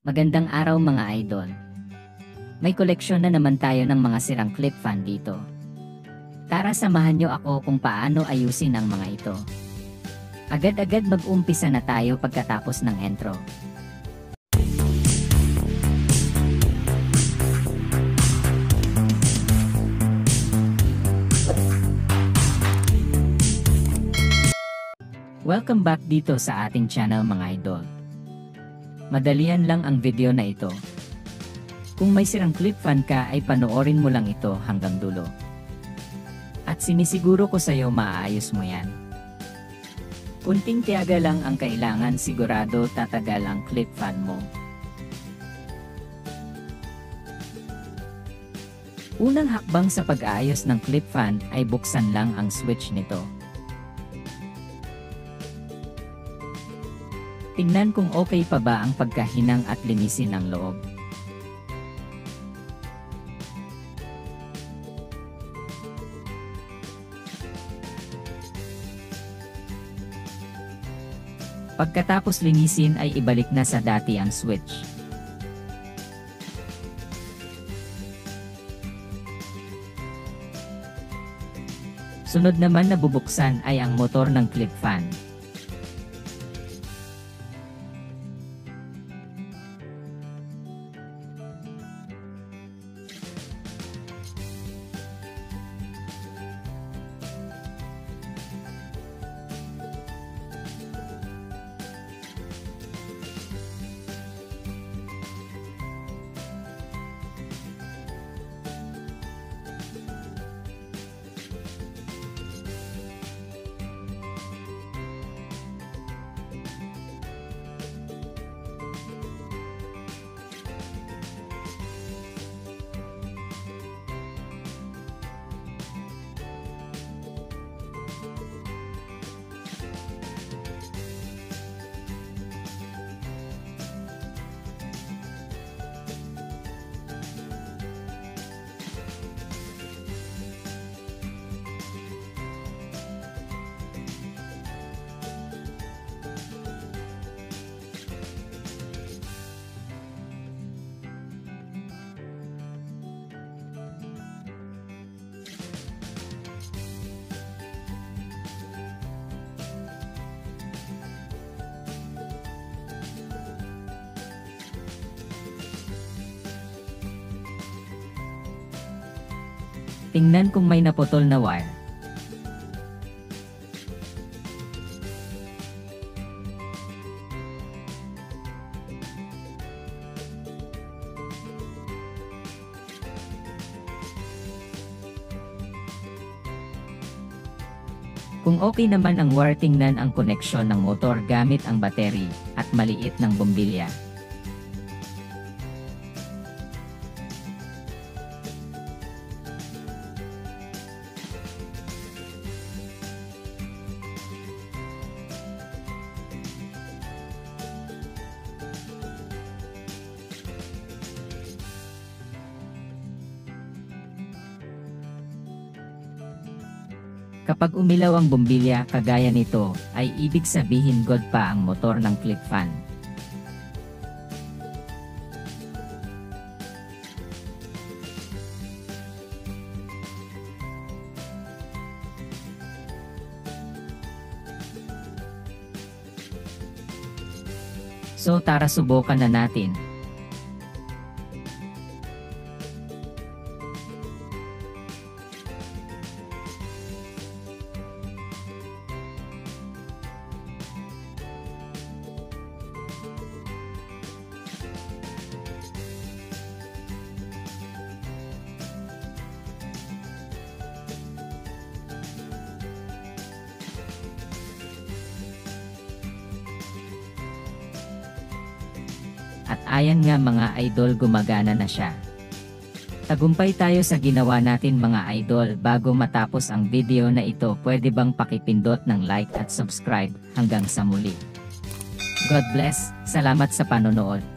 Magandang araw mga idol. May koleksyon na naman tayo ng mga sirang clip fan dito. Tara samahan nyo ako kung paano ayusin ang mga ito. Agad-agad mag-umpisa na tayo pagkatapos ng intro. Welcome back dito sa ating channel mga idol. Madalian lang ang video na ito. Kung may sirang clip fan ka ay panoorin mo lang ito hanggang dulo. At sinisiguro ko sa'yo maaayos mo yan. Kunting tiyaga lang ang kailangan, sigurado tatagal ang clip fan mo. Unang hakbang sa pag-aayos ng clip fan ay buksan lang ang switch nito. Tingnan kung okay pa ba ang pagkahinang at linisin ang loob. Pagkatapos linisin ay ibalik na sa dati ang switch. Sunod naman na bubuksan ay ang motor ng clip fan. Tingnan kung may naputol na wire. Kung okay naman ang wire, tingnan ang koneksyon ng motor gamit ang battery at maliit ng bombilya. Kapag umilaw ang bombilya kagaya nito, ay ibig sabihin good pa ang motor ng clip fan. So tara subukan na natin. At ayan nga mga idol, gumagana na siya. Tagumpay tayo sa ginawa natin mga idol. Bago matapos ang video na ito, pwede bang pakipindot ng like at subscribe. Hanggang sa muli. God bless, salamat sa panonood.